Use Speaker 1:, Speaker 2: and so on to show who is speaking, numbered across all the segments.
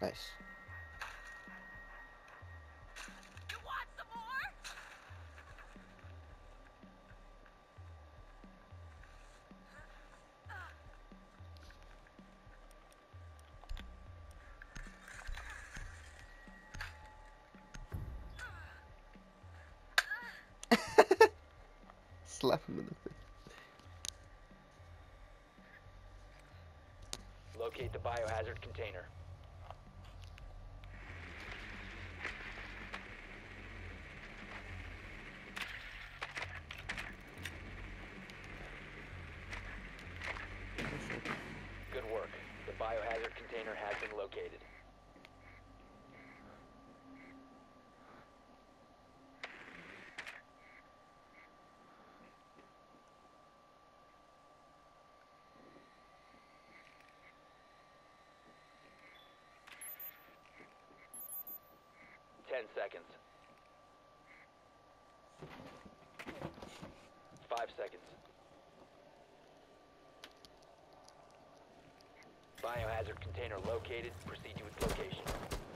Speaker 1: Nice.
Speaker 2: You want some more?
Speaker 1: Slap him in the face.
Speaker 3: Locate the biohazard container. Good work. The biohazard container has been located. Ten seconds. 5 seconds. Biohazard container located. Proceed to its location.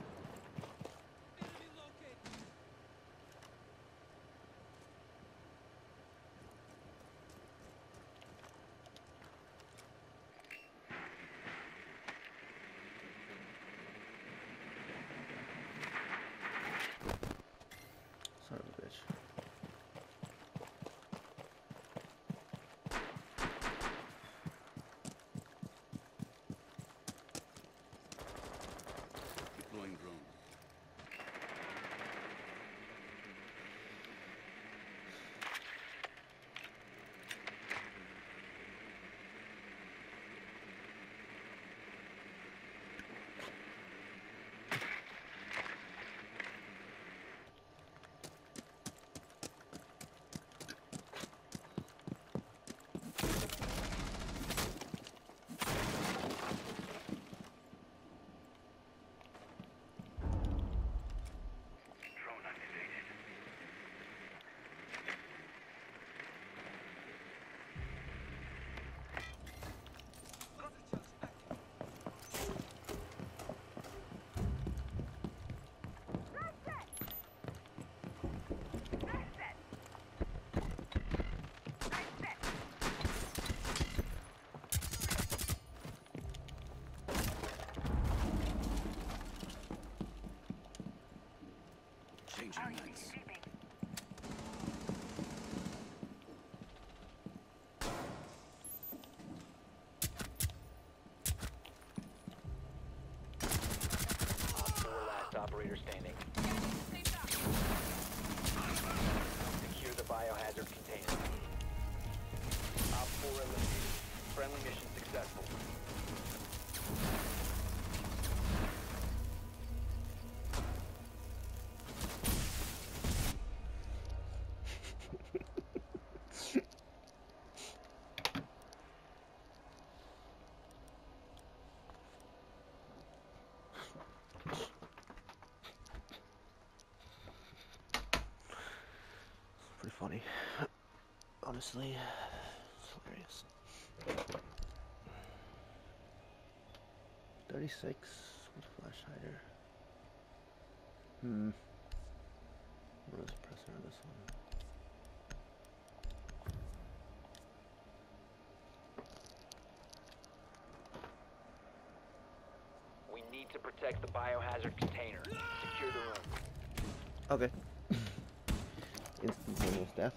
Speaker 1: Son of a bitch.
Speaker 4: Deploying drone. Drone activated. Changing lights.
Speaker 3: Last operator standing. Secure the biohazard container. Op 4 eliminated. Friendly mission successful.
Speaker 1: Pretty funny. Honestly, it's hilarious. 36 with flash hider. What is the suppressor on this one?
Speaker 3: We need to protect the biohazard container. Secure the room.
Speaker 1: Okay. Instantaneous death.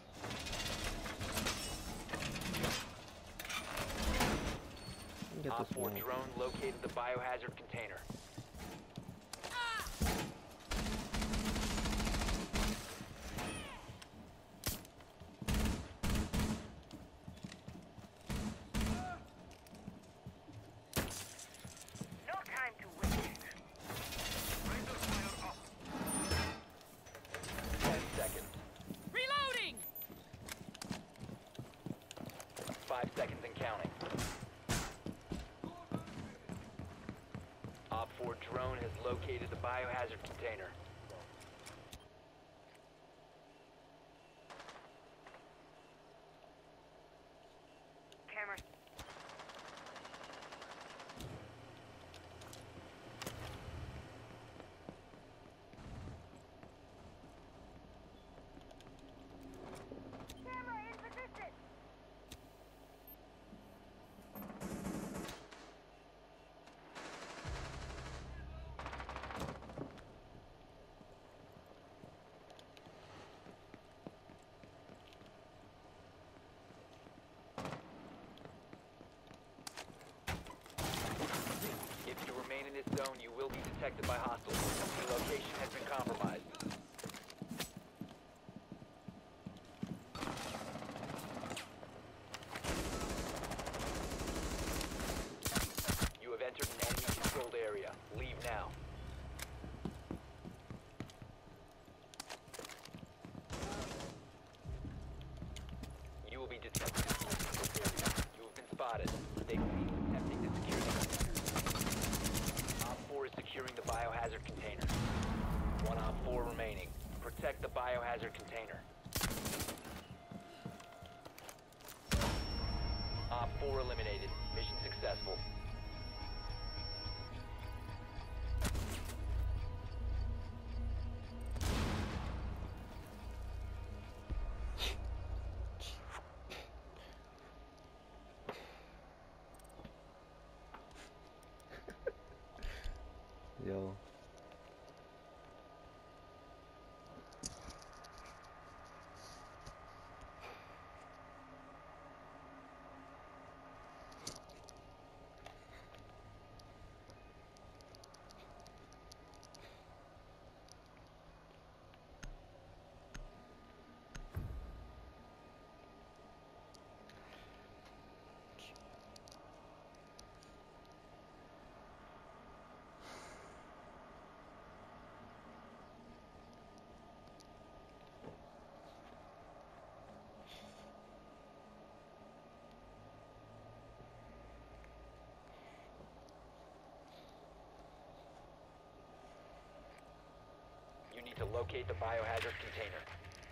Speaker 1: Get
Speaker 3: Op
Speaker 1: this
Speaker 3: 4
Speaker 1: one.
Speaker 3: drone located the biohazard container.
Speaker 2: No time to waste.
Speaker 3: 10 seconds.
Speaker 2: Reloading!
Speaker 3: 5 seconds and counting. Op 4 drone has located the biohazard container.
Speaker 2: Camera.
Speaker 3: 4 remaining. Protect the biohazard container. Op 4 eliminated. Mission successful.
Speaker 1: Yo.
Speaker 3: You need to locate the biohazard container.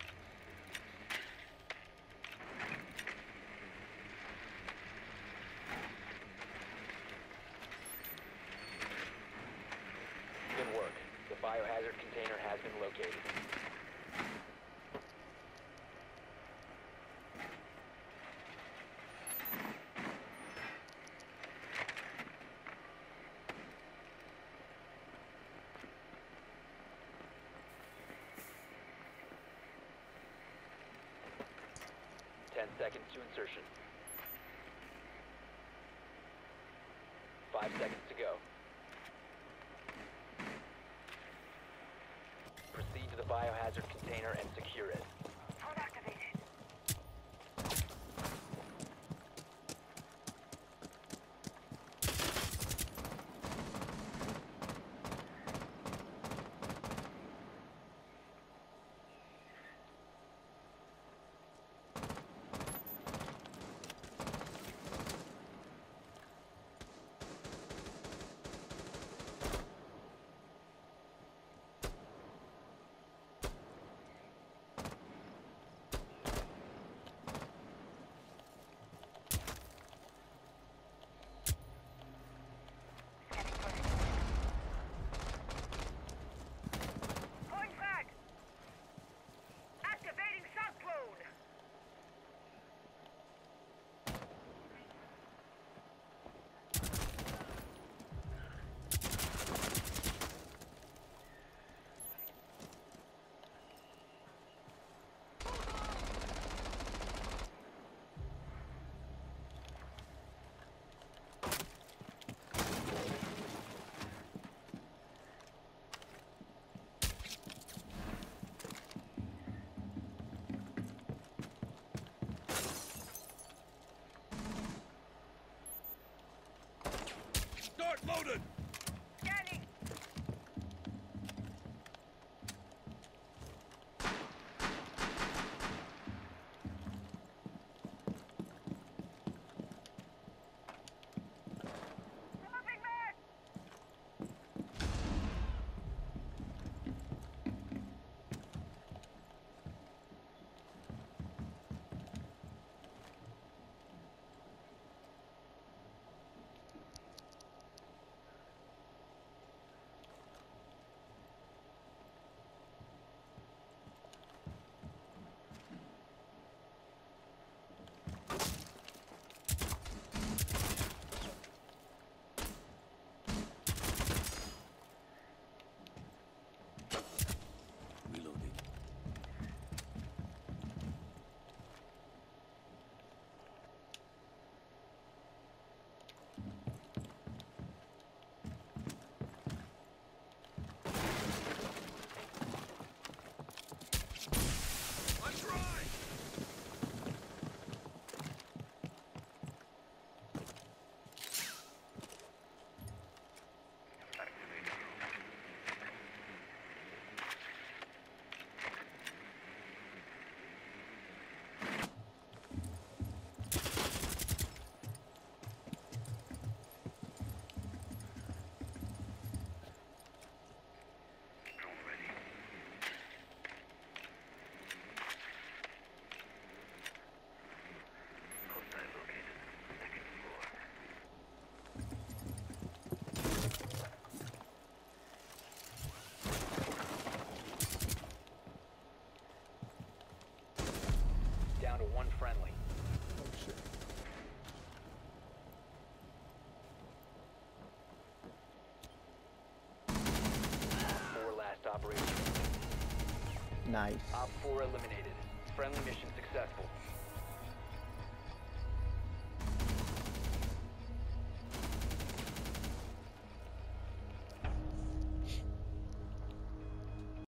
Speaker 3: Good work. The biohazard container has been located. Seconds to insertion. 5 seconds to go. Proceed to the biohazard container and secure it.
Speaker 2: Pod activated.
Speaker 1: Nice.
Speaker 3: Op 4 eliminated. Friendly mission successful.